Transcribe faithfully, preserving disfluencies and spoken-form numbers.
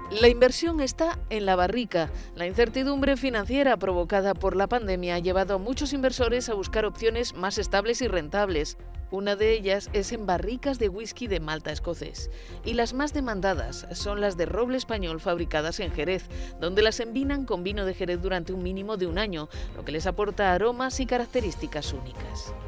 La inversión está en la barrica. La incertidumbre financiera provocada por la pandemia ha llevado a muchos inversores a buscar opciones más estables y rentables. Una de ellas es en barricas de whisky de malta escocés. Y las más demandadas son las de roble español fabricadas en Jerez, donde las envinan con vino de Jerez durante un mínimo de un año, lo que les aporta aromas y características únicas.